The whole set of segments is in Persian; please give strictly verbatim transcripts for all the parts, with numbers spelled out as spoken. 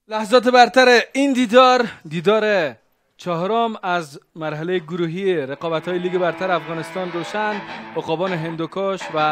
لحظات برتر این دیدار دیدار چهارم از مرحله گروهی رقابت‌های لیگ برتر افغانستان روشن عقابان هندوکش و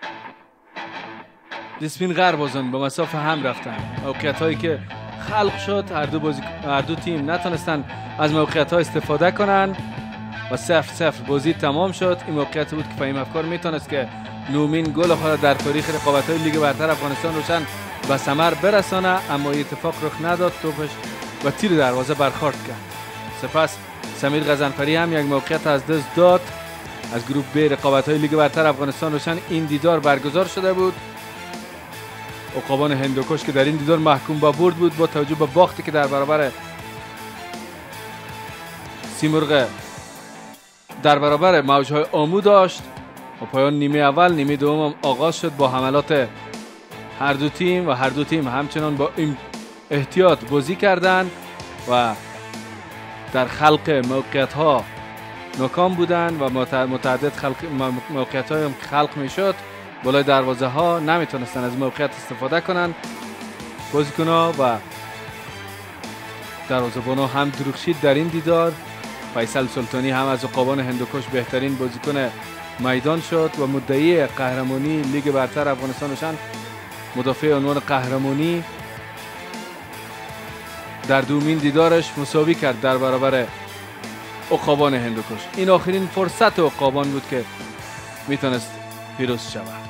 دیسپین غربازان به مسافه هم رفتن. موقعیت‌هایی که خلق شد هر دو بازی هر دو تیم نتونستن از موقعیت‌ها استفاده کنن و صفر صفر بازی تمام شد. این موقعیت بود که فهیم افکار میتونست که نومین گل خود در تاریخ رقابت‌های لیگ برتر افغانستان روشن به ثمر برسانه، اما اتفاق رخ نداد. توپش و تیر دروازه برخورد کرد. سپس سمیر غزنفری هم یک موقعیت از دست داد. از گروه ب رقابت‌های لیگ برتر افغانستان روشن این دیدار برگزار شده بود. عقابان هندوکش که در این دیدار محکوم به برد بود با توجه به باختی که در برابر سیمرغ در برابر موجهای آمو داشت. و پایان نیمه اول نیمه دوم آغاز شد با حملات هر دو تیم و هر دو تیم همچنان با احتیاط بازی کردند و در خلق موقعیت ها ناکام بودند و متعدد خلق موقعیت های خلق می شد. بالای دروازه ها نمیتونستن از موقعیت استفاده کنند بازیکن ها و دروازه‌بان ها هم درخشید در این دیدار. فیصل سلطانی هم از عقابان هندوکش بهترین بازیکن میدان شد و مدعی قهرمانی لیگ برتر افغانستان روشن مدافع عنوان قهرمانی در دومین دیدارش مساوی کرد در برابر عقابان هندوکش. این آخرین فرصت عقابان بود که میتونست پیروز شود.